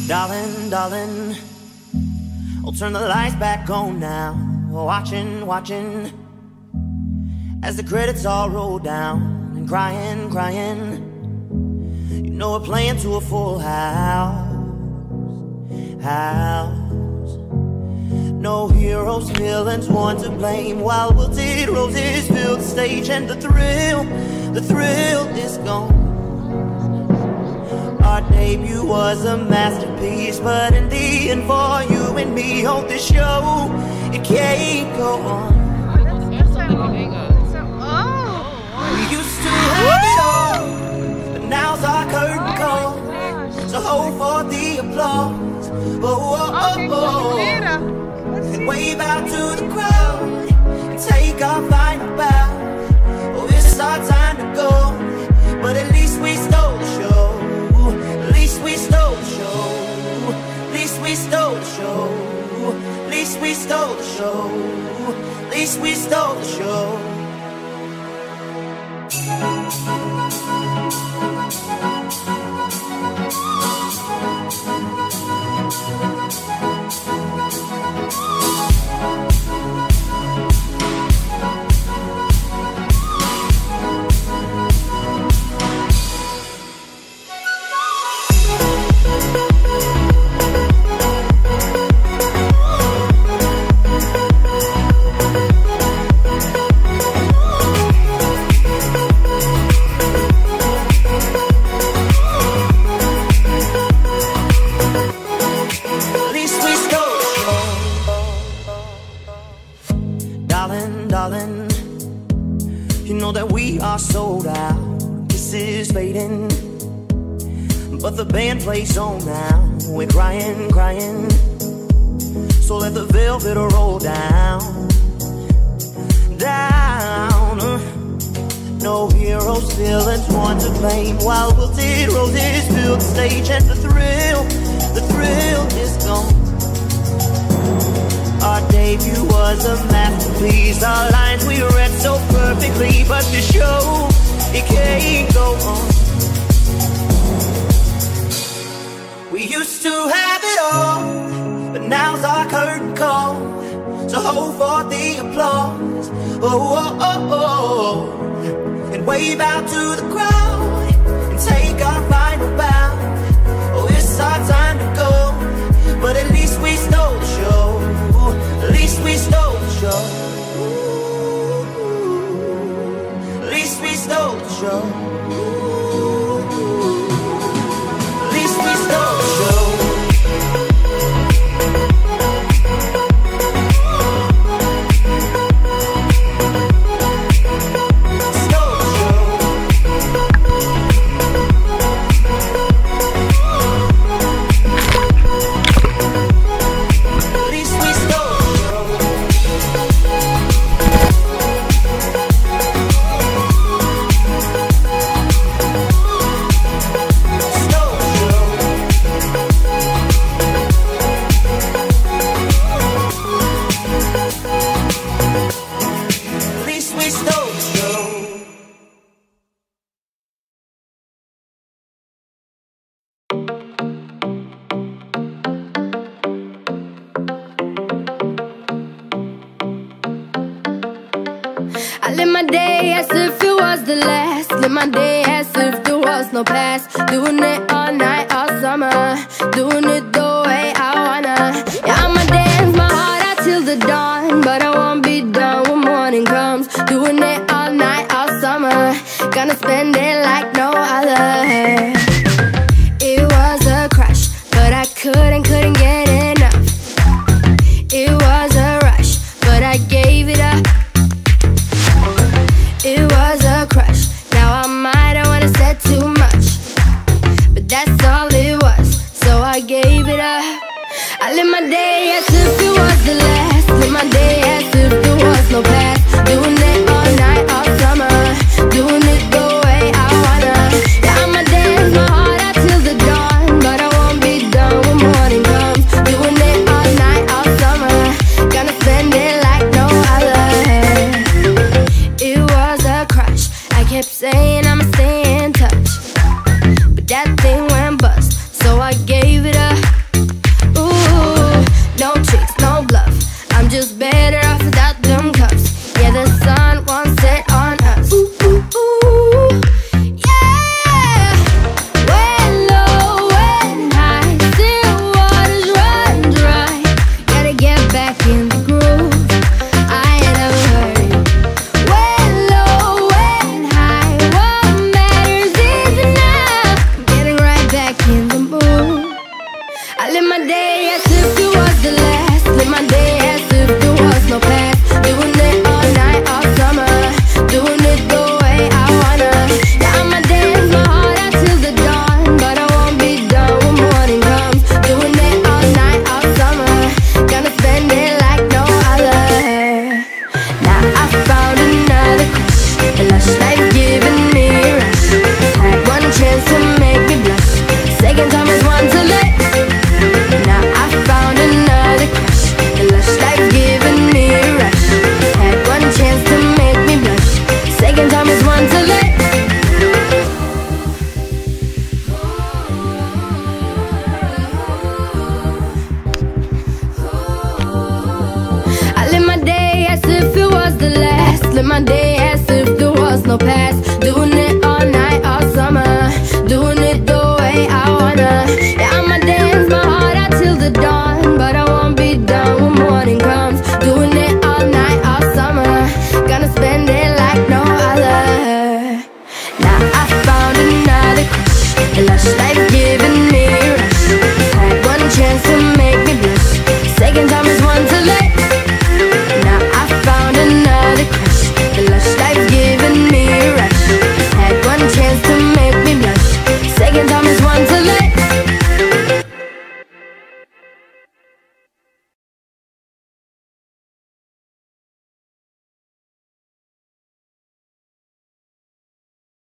Darling, darling, I'll turn the lights back on now. Watching, watching as the credits all roll down. And crying, crying, you know we're playing to a full house. No heroes, villains, one to blame. While wilted roses fill the stage, and the thrill is gone. Our debut was a masterpiece, but in the end, for you and me on this show, it can't go on. We used to have it all, but now's our curtain call. So hold for the applause, and wave out to the crowd, and take our final bow. Oh, it's our time to go, but at least we stole the show. At least we stole the show. At least we stole the show. At least we stole the show. At least we stole the show. Darling, you know that we are sold out. This is fading, but the band plays on now. We're crying, crying, so let the velvet roll down, down. No heroes, villains, one to blame. While wilted roses fill the stage, and the thrill is gone. Our debut was a masterpiece. Our lines we read so perfectly, but the show, it can't go on. We used to have it all, but now's our curtain call. So hold for the applause, and wave out to the crowd, and take our final bow. Oh, it's our time to go, but at least we stole the show. At least we stole the show. At least we stole the show. At least we stole the show. I live my day as if it was the last. Live my day as if there was no past. Doing it all night, all summer. Doing it the way I wanna. Yeah, I'ma dance my heart out till the dawn, but I won't be done when morning comes. Doing it all night, all summer. Gonna spend it like no other.